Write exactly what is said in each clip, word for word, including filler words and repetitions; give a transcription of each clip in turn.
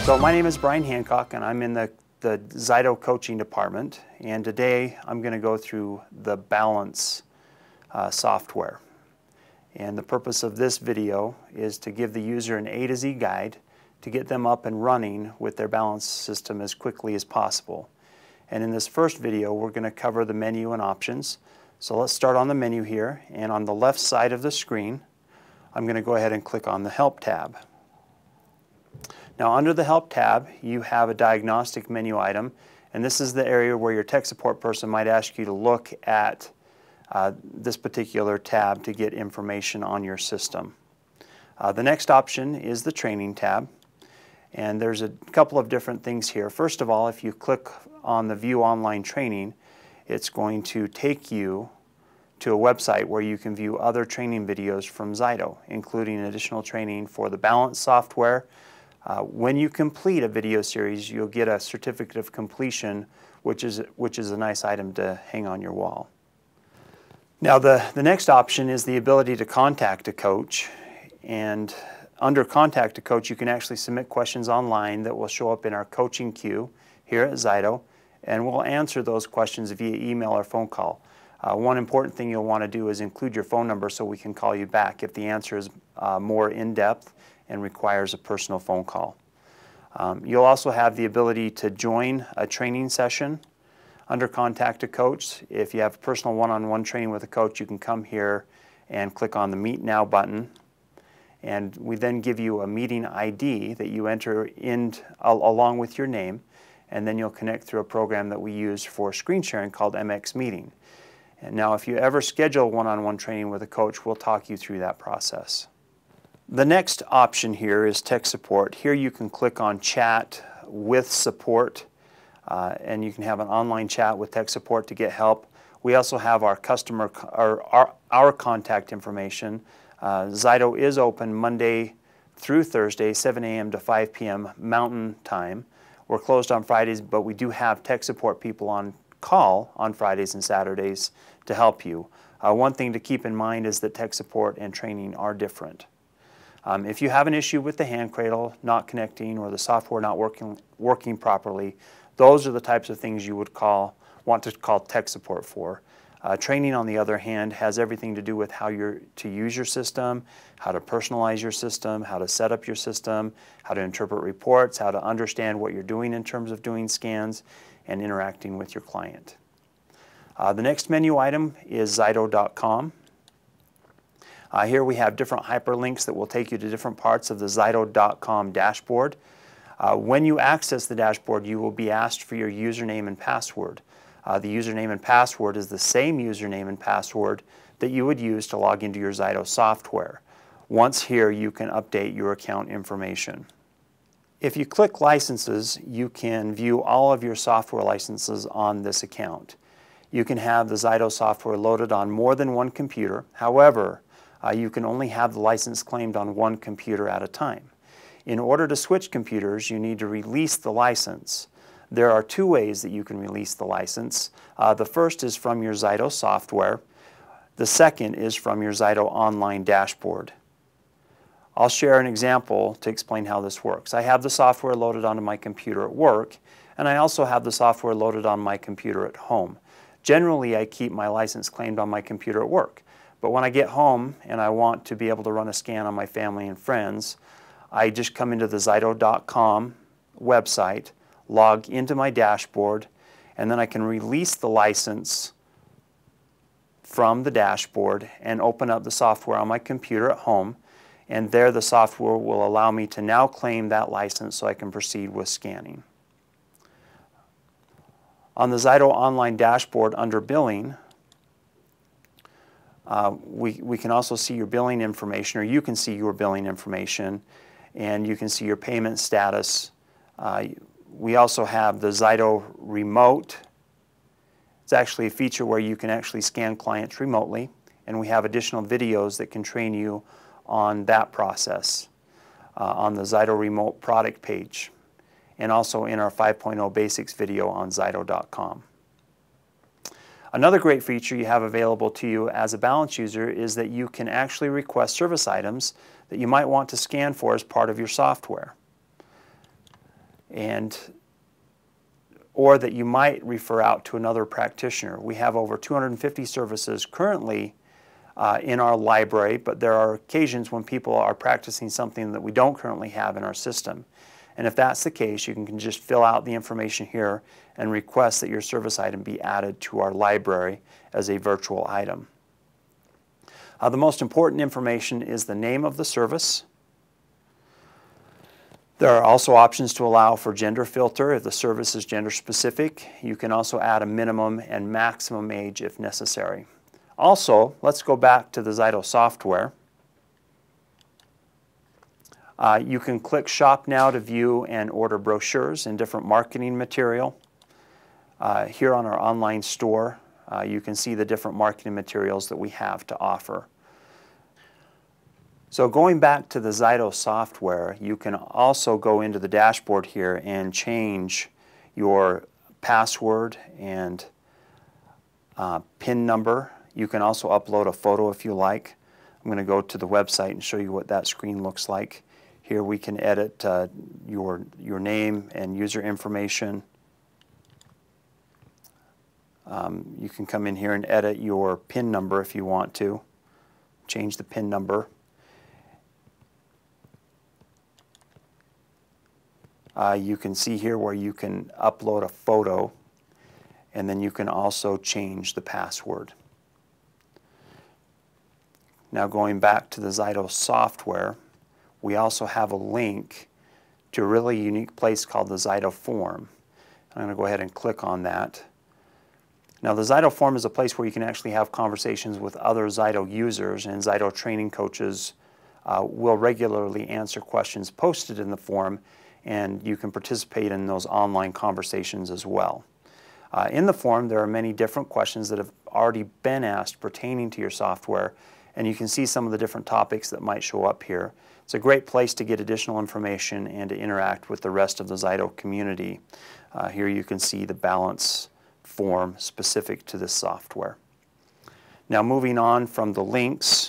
So my name is Brian Hancock, and I'm in the, the ZYTO coaching department, and today I'm going to go through the balance uh, software. And the purpose of this video is to give the user an A to Z guide to get them up and running with their balance system as quickly as possible. And in this first video, we're going to cover the menu and options. So let's start on the menu here, and on the left side of the screen, I'm going to go ahead and click on the Help tab. Now under the Help tab, you have a diagnostic menu item, and this is the area where your tech support person might ask you to look at uh, this particular tab to get information on your system. Uh, the next option is the Training tab, and there's a couple of different things here. First of all, if you click on the View Online Training, it's going to take you to a website where you can view other training videos from ZYTO, including additional training for the balance software. Uh, when you complete a video series, you'll get a certificate of completion, which is, which is a nice item to hang on your wall. Now the, the next option is the ability to contact a coach, and under Contact a Coach you can actually submit questions online that will show up in our coaching queue here at ZYTO, and we'll answer those questions via email or phone call. Uh, one important thing you'll want to do is include your phone number so we can call you back if the answer is uh, more in-depth and requires a personal phone call. Um, you'll also have the ability to join a training session under Contact a Coach. If you have personal one-on-one training with a coach, you can come here and click on the Meet Now button, and we then give you a meeting I D that you enter in al along with your name, and then you'll connect through a program that we use for screen sharing called M X Meeting. And now if you ever schedule one-on-one training with a coach, we'll talk you through that process. The next option here is tech support. Here you can click on Chat with Support, uh, and you can have an online chat with tech support to get help. We also have our customer, our, our, our contact information. Uh, ZYTO is open Monday through Thursday, seven A M to five P M Mountain Time. We're closed on Fridays, but we do have tech support people on call on Fridays and Saturdays to help you. Uh, one thing to keep in mind is that tech support and training are different. Um, if you have an issue with the hand cradle not connecting or the software not working, working properly, those are the types of things you would call, want to call tech support for. Uh, training, on the other hand, has everything to do with how you're to use your system, how to personalize your system, how to set up your system, how to interpret reports, how to understand what you're doing in terms of doing scans and interacting with your client. Uh, the next menu item is ZYTO dot com. Uh, here we have different hyperlinks that will take you to different parts of the ZYTO dot com dashboard. Uh, when you access the dashboard, you will be asked for your username and password. Uh, the username and password is the same username and password that you would use to log into your ZYTO software. Once here, you can update your account information. If you click Licenses, you can view all of your software licenses on this account. You can have the ZYTO software loaded on more than one computer. However, Uh, you can only have the license claimed on one computer at a time. In order to switch computers, you need to release the license. There are two ways that you can release the license. Uh, the first is from your ZYTO software. The second is from your ZYTO online dashboard. I'll share an example to explain how this works. I have the software loaded onto my computer at work, and I also have the software loaded on my computer at home. Generally, I keep my license claimed on my computer at work. But when I get home and I want to be able to run a scan on my family and friends, I just come into the ZYTO dot com website, log into my dashboard, and then I can release the license from the dashboard and open up the software on my computer at home, and there the software will allow me to now claim that license so I can proceed with scanning. On the ZYTO online dashboard under Billing, Uh, we, we can also see your billing information, or you can see your billing information, and you can see your payment status. Uh, we also have the ZYTO Remote. It's actually a feature where you can actually scan clients remotely, and we have additional videos that can train you on that process uh, on the ZYTO Remote product page, and also in our five point oh Basics video on ZYTO dot com. Another great feature you have available to you as a balance user is that you can actually request service items that you might want to scan for as part of your software. and or that you might refer out to another practitioner. We have over two hundred fifty services currently uh, in our library, but there are occasions when people are practicing something that we don't currently have in our system. And if that's the case, you can just fill out the information here and request that your service item be added to our library as a virtual item. Uh, the most important information is the name of the service. There are also options to allow for gender filter if the service is gender specific. You can also add a minimum and maximum age if necessary. Also, let's go back to the ZYTO software. Uh, you can click Shop Now to view and order brochures and different marketing material. Uh, here on our online store, uh, you can see the different marketing materials that we have to offer. So going back to the ZYTO software, you can also go into the dashboard here and change your password and uh, PIN number. You can also upload a photo if you like. I'm going to go to the website and show you what that screen looks like. Here we can edit uh, your, your name and user information. Um, you can come in here and edit your PIN number if you want to. Change the PIN number. Uh, you can see here where you can upload a photo, and then you can also change the password. Now going back to the ZYTO software, we also have a link to a really unique place called the ZYTO Forum. I'm going to go ahead and click on that. Now the ZYTO Forum is a place where you can actually have conversations with other ZYTO users, and ZYTO training coaches uh, will regularly answer questions posted in the forum, and you can participate in those online conversations as well. Uh, in the forum, there are many different questions that have already been asked pertaining to your software, and you can see some of the different topics that might show up here. It's a great place to get additional information and to interact with the rest of the ZYTO community. Uh, here you can see the balance form specific to this software. Now moving on from the links,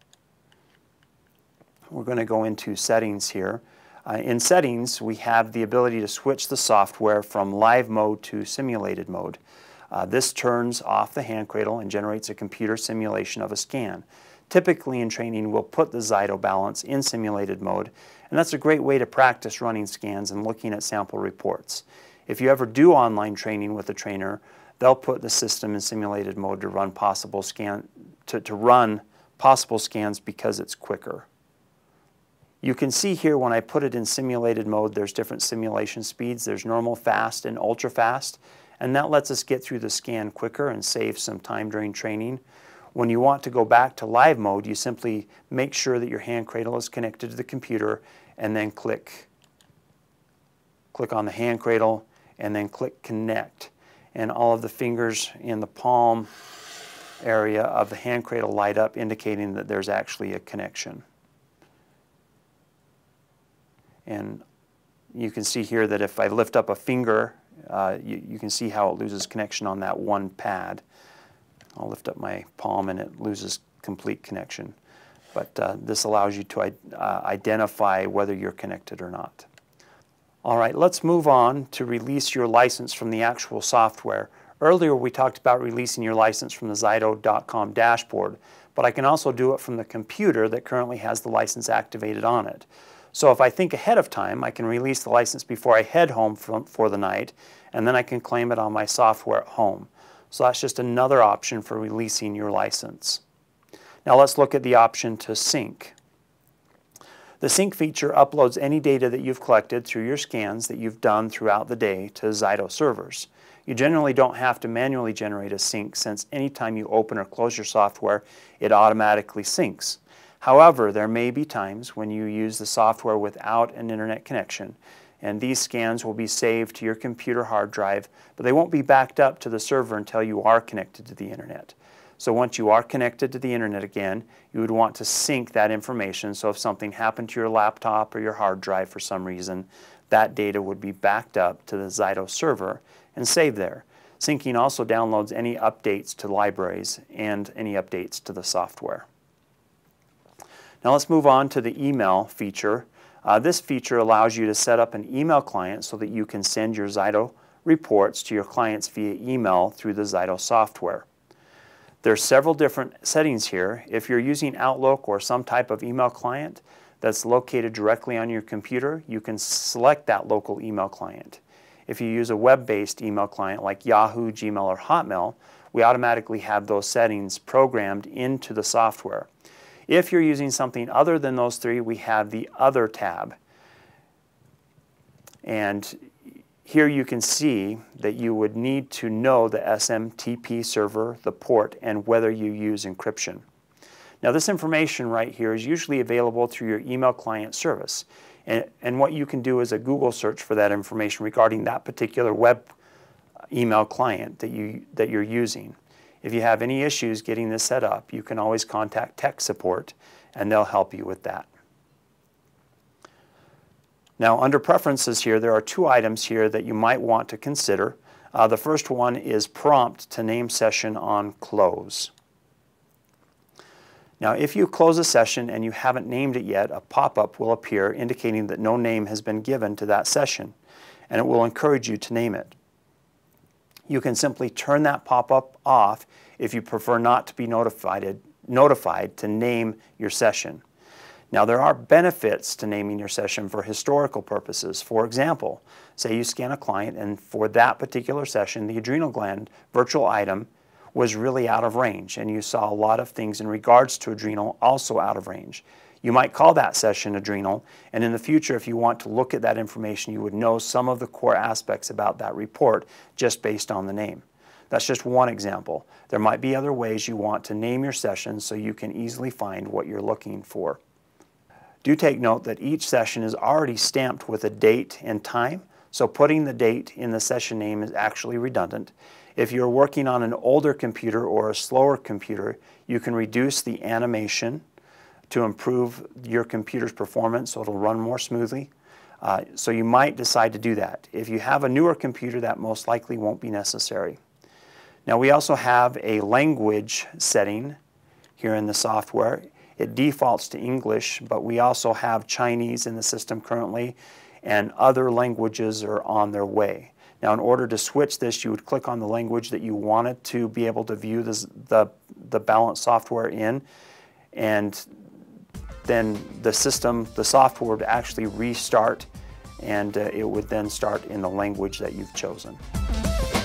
we're going to go into settings here. Uh, in settings, we have the ability to switch the software from live mode to simulated mode. Uh, this turns off the hand cradle and generates a computer simulation of a scan. Typically in training, we'll put the ZYTO balance in simulated mode, and that's a great way to practice running scans and looking at sample reports. If you ever do online training with a trainer, they'll put the system in simulated mode to run possible scan to, to run possible scans because it's quicker. You can see here when I put it in simulated mode, there's different simulation speeds. There's normal, fast, and ultra fast, and that lets us get through the scan quicker and save some time during training. When you want to go back to live mode, you simply make sure that your hand cradle is connected to the computer, and then click, click on the hand cradle, and then click connect. And all of the fingers in the palm area of the hand cradle light up, indicating that there's actually a connection. And you can see here that if I lift up a finger, uh, you, you can see how it loses connection on that one pad. I'll lift up my palm and it loses complete connection. But uh, this allows you to uh, identify whether you're connected or not. All right, let's move on to release your license from the actual software. Earlier we talked about releasing your license from the ZYTO dot com dashboard, but I can also do it from the computer that currently has the license activated on it. So if I think ahead of time, I can release the license before I head home from, for the night, and then I can claim it on my software at home. So that's just another option for releasing your license. Now let's look at the option to sync. The sync feature uploads any data that you've collected through your scans that you've done throughout the day to ZYTO servers. You generally don't have to manually generate a sync, since anytime you open or close your software, it automatically syncs. However, there may be times when you use the software without an internet connection, and these scans will be saved to your computer hard drive, but they won't be backed up to the server until you are connected to the internet. So once you are connected to the internet again, you would want to sync that information, so if something happened to your laptop or your hard drive for some reason, that data would be backed up to the ZYTO server and saved there. Syncing also downloads any updates to libraries and any updates to the software. Now let's move on to the email feature. Uh, this feature allows you to set up an email client so that you can send your ZYTO reports to your clients via email through the ZYTO software. There are several different settings here. If you're using Outlook or some type of email client that's located directly on your computer, you can select that local email client. If you use a web-based email client like Yahoo, Gmail, or Hotmail, we automatically have those settings programmed into the software. If you're using something other than those three, we have the Other tab. And here you can see that you would need to know the S M T P server, the port, and whether you use encryption. Now this information right here is usually available through your email client service. And, and what you can do is a Google search for that information regarding that particular web email client that, you, that you're using. If you have any issues getting this set up, you can always contact tech support and they'll help you with that. Now under preferences here, there are two items here that you might want to consider. Uh, the first one is prompt to name session on close. Now if you close a session and you haven't named it yet, a pop-up will appear indicating that no name has been given to that session, and it will encourage you to name it. You can simply turn that pop-up off if you prefer not to be notified, notified to name your session. Now there are benefits to naming your session for historical purposes. For example, say you scan a client and for that particular session the adrenal gland virtual item was really out of range and you saw a lot of things in regards to adrenal also out of range. You might call that session adrenal, and in the future if you want to look at that information you would know some of the core aspects about that report just based on the name. That's just one example. There might be other ways you want to name your session so you can easily find what you're looking for. Do take note that each session is already stamped with a date and time, so putting the date in the session name is actually redundant. If you're working on an older computer or a slower computer, you can reduce the animation to improve your computer's performance so it'll run more smoothly. Uh, so you might decide to do that. If you have a newer computer, that most likely won't be necessary. Now we also have a language setting here in the software. It defaults to English, but we also have Chinese in the system currently, and other languages are on their way. Now in order to switch this, you would click on the language that you wanted to be able to view this, the, the balance software in, and then the system, the software would actually restart, and uh, it would then start in the language that you've chosen.